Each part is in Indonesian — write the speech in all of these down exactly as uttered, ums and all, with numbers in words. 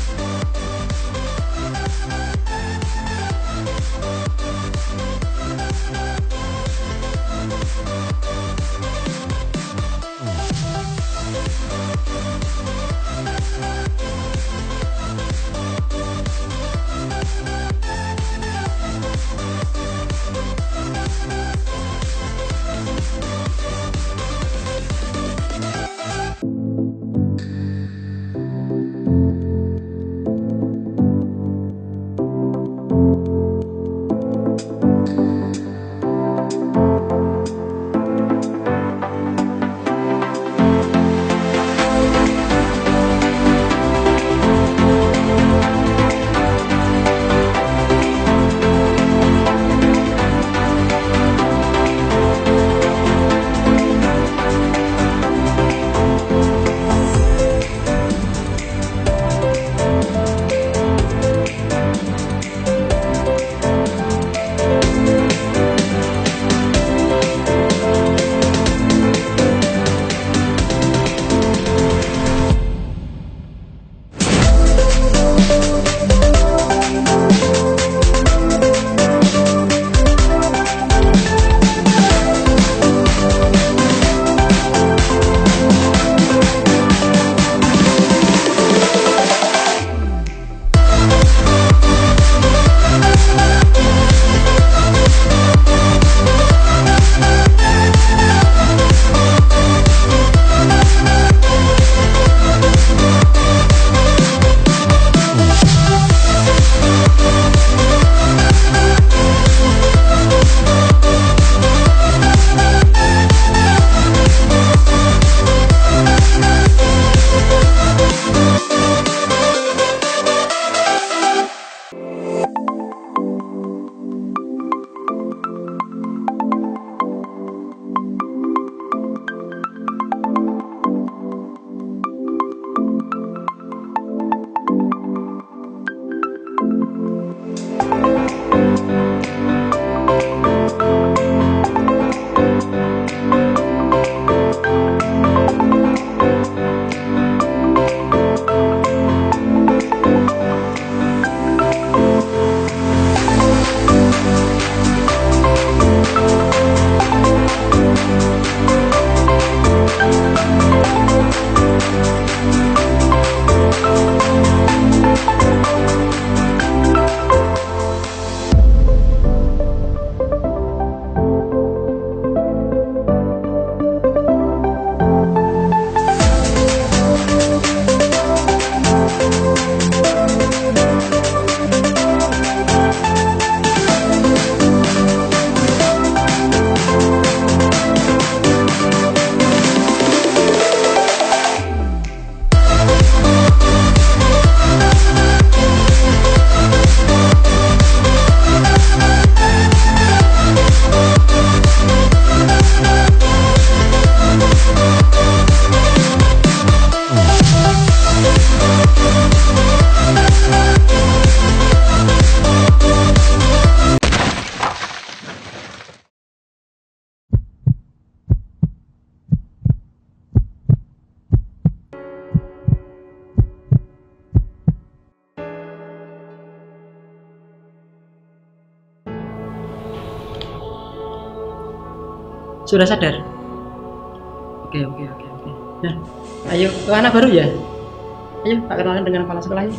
Sudah sadar? Oke, oke, oke, oke. Nah, ayo ke anak baru ya. Ayo, tak kenalkan dengan kepala sekolahnya.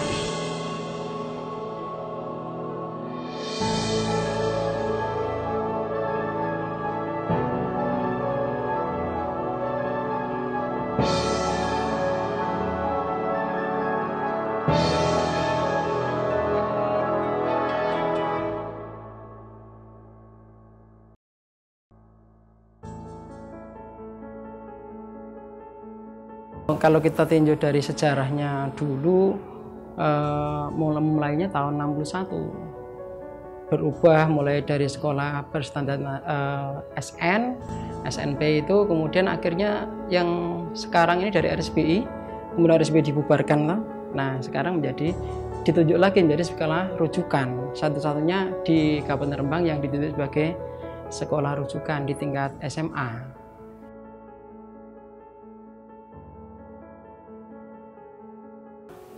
Kalau kita tinjau dari sejarahnya dulu, eh, mulai mulainya tahun enam puluh satu, berubah mulai dari sekolah berstandar eh, S N, S N P itu, kemudian akhirnya yang sekarang ini dari R S B I, kemudian R S B I dibubarkan, nah sekarang menjadi ditunjuk lagi menjadi sekolah rujukan, satu-satunya di Kabupaten Rembang yang ditunjuk sebagai sekolah rujukan di tingkat S M A.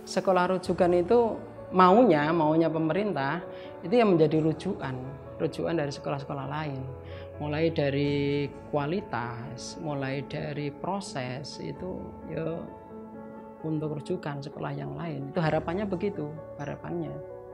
sekolah rujukan itu maunya, maunya pemerintah itu yang menjadi rujukan, rujukan dari sekolah-sekolah lain. Mulai dari kualitas, mulai dari proses itu ya untuk rujukan sekolah yang lain. Itu harapannya begitu, harapannya.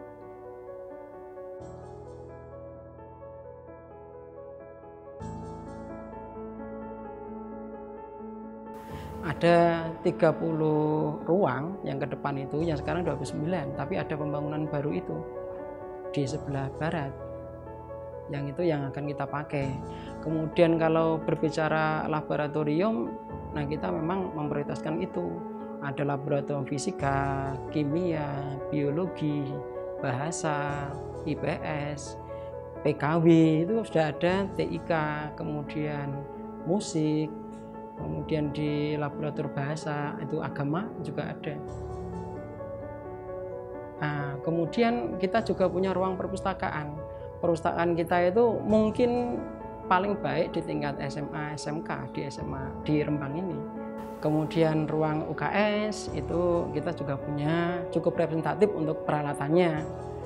Ada tiga puluh ruang yang ke depan itu, yang sekarang dua puluh sembilan, tapi ada pembangunan baru itu di sebelah barat. Yang itu yang akan kita pakai. Kemudian kalau berbicara laboratorium, nah kita memang memprioritaskan itu. Ada laboratorium fisika, kimia, biologi, bahasa, I P S, P K W, itu sudah ada, T I K, kemudian musik, kemudian di laboratorium bahasa itu agama juga ada. Nah, kemudian kita juga punya ruang perpustakaan. Perpustakaan kita itu mungkin paling baik di tingkat S M A, S M K, di S M A di Rembang ini. Kemudian ruang U K S itu kita juga punya cukup representatif untuk peralatannya.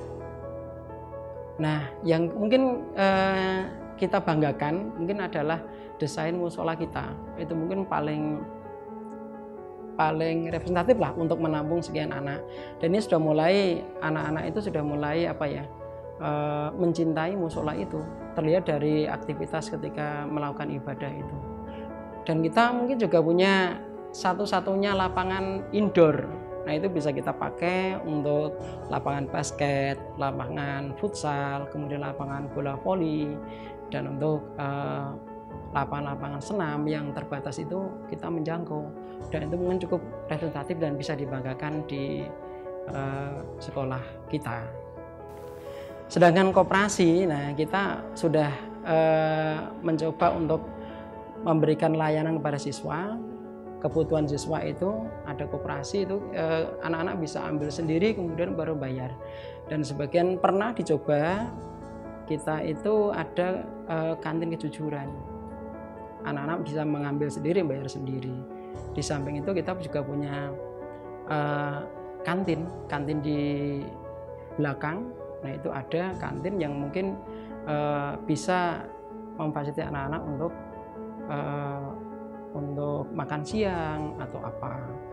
Nah, yang mungkin eh, kita banggakan mungkin adalah desain musola kita. Itu mungkin paling paling representatif lah untuk menampung sekian anak. Dan ini sudah mulai, anak-anak itu sudah mulai apa ya, e, mencintai musola itu. Terlihat dari aktivitas ketika melakukan ibadah itu. Dan kita mungkin juga punya satu-satunya lapangan indoor. Nah, itu bisa kita pakai untuk lapangan basket, lapangan futsal, kemudian lapangan bola voli, dan untuk e, lapangan-lapangan senam yang terbatas itu kita menjangkau, dan itu mungkin cukup representatif dan bisa dibanggakan di uh, sekolah kita. Sedangkan koperasi, nah kita sudah uh, mencoba untuk memberikan layanan kepada siswa. Kebutuhan siswa itu ada koperasi itu uh, anak-anak bisa ambil sendiri kemudian baru bayar. Dan sebagian pernah dicoba kita itu ada uh, kantin kejujuran. Anak-anak bisa mengambil sendiri, bayar sendiri. Di samping itu kita juga punya uh, kantin, kantin di belakang. Nah, itu ada kantin yang mungkin uh, bisa memfasilitasi anak-anak untuk uh, untuk makan siang atau apa.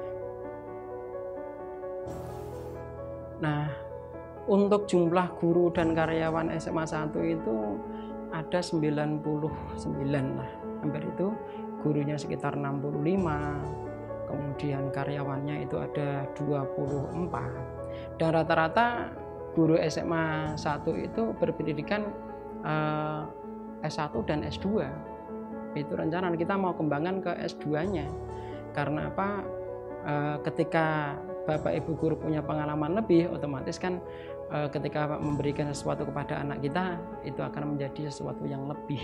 Nah, untuk jumlah guru dan karyawan S M A satu itu ada sembilan puluh sembilan lah. Hampir itu, gurunya sekitar enam puluh lima, kemudian karyawannya itu ada dua puluh empat, dan rata-rata guru S M A satu itu berpendidikan eh, S satu dan S dua. Itu rencana kita mau kembangkan ke S dua nya, karena apa, eh, ketika Bapak Ibu guru punya pengalaman lebih, otomatis kan eh, ketika memberikan sesuatu kepada anak kita, itu akan menjadi sesuatu yang lebih.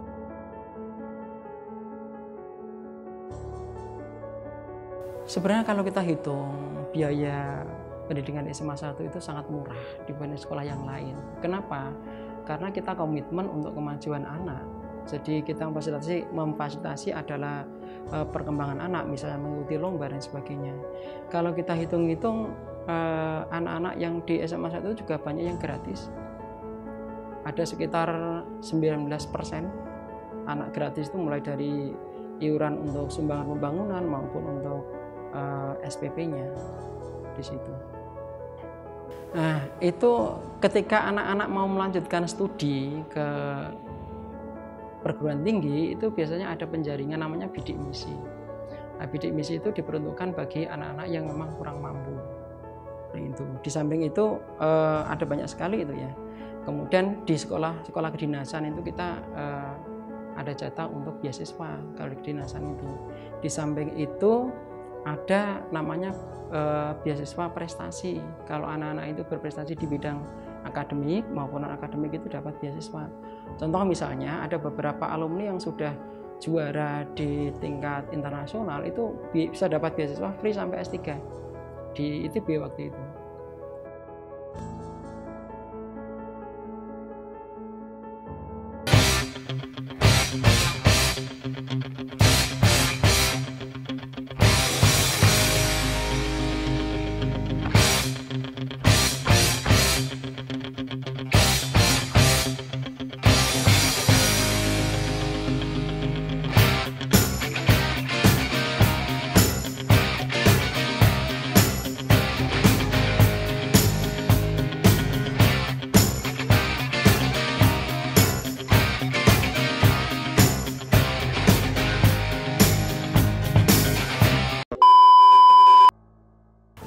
Sebenarnya kalau kita hitung biaya pendidikan S M A satu itu sangat murah dibanding sekolah yang lain. Kenapa? Karena kita komitmen untuk kemajuan anak. Jadi kita memfasilitasi, memfasilitasi adalah e, perkembangan anak, misalnya mengikuti lomba dan sebagainya. Kalau kita hitung-hitung anak-anak yang di S M A satu juga banyak yang gratis. Ada sekitar sembilan belas persen anak gratis itu, mulai dari iuran untuk sumbangan pembangunan maupun untuk S P P-nya di situ. Nah, itu ketika anak-anak mau melanjutkan studi ke perguruan tinggi, itu biasanya ada penjaringan namanya bidik misi. Nah, bidik misi itu diperuntukkan bagi anak-anak yang memang kurang mampu. Nah, itu di samping itu eh, ada banyak sekali itu ya. Kemudian di sekolah sekolah kedinasan itu kita eh, ada jatah untuk beasiswa kalau di kedinasan itu. Di samping itu ada namanya e, beasiswa prestasi. Kalau anak-anak itu berprestasi di bidang akademik maupun non-akademik itu dapat beasiswa. Contoh misalnya ada beberapa alumni yang sudah juara di tingkat internasional itu bisa dapat beasiswa free sampai S tiga di I T B waktu itu.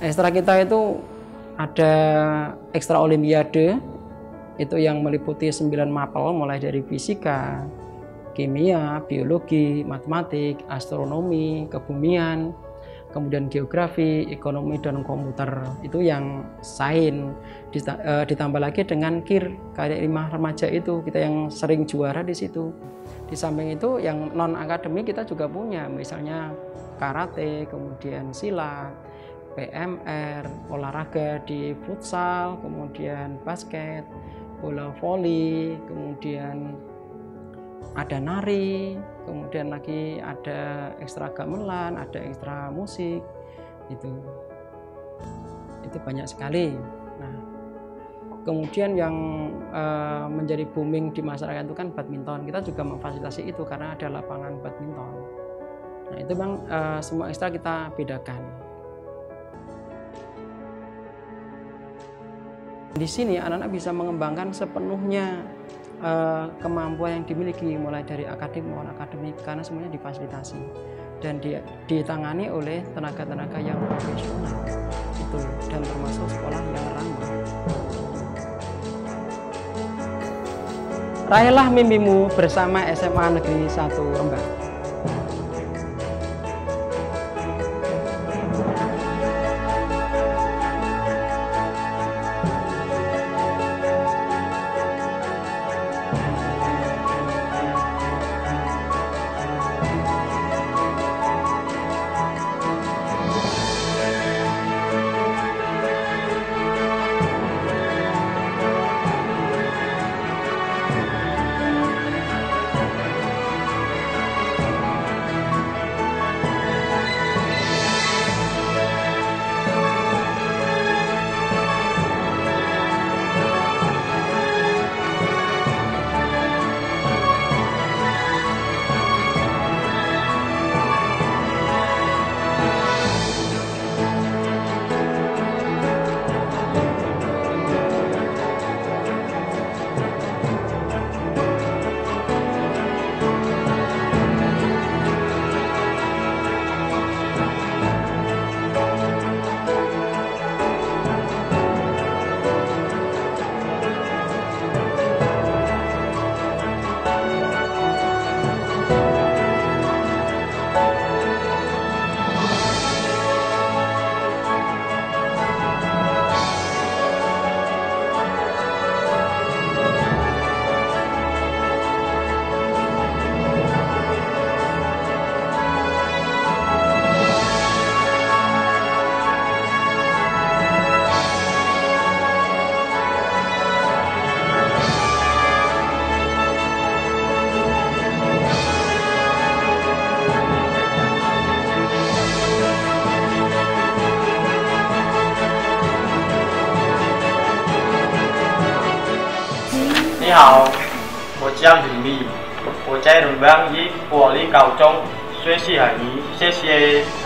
Ekstra kita itu ada ekstra olimpiade, itu yang meliputi sembilan mapel mulai dari fisika, kimia, biologi, matematik, astronomi, kebumian, kemudian geografi, ekonomi, dan komputer. Itu yang sains. Ditambah lagi dengan kir, karya lima remaja itu, kita yang sering juara di situ. Di samping itu yang non akademik kita juga punya, misalnya karate, kemudian silat, P M R, olahraga di futsal, kemudian basket, bola voli, kemudian ada nari, kemudian lagi ada ekstra gamelan, ada ekstra musik, itu itu banyak sekali. Nah, kemudian yang uh, menjadi booming di masyarakat itu kan badminton. Kita juga memfasilitasi itu karena ada lapangan badminton. Nah, itu bang, uh, semua ekstra kita bedakan. Di sini anak-anak bisa mengembangkan sepenuhnya uh, kemampuan yang dimiliki, mulai dari akademik maupun akademik, karena semuanya difasilitasi dan di, ditangani oleh tenaga-tenaga yang profesional itu, dan termasuk sekolah yang ramah. Raihlah mimpimu bersama S M A Negeri satu Rembang. Ni hao, 我叫李丽，我在鲁邦一国立高中学习汉语，谢谢。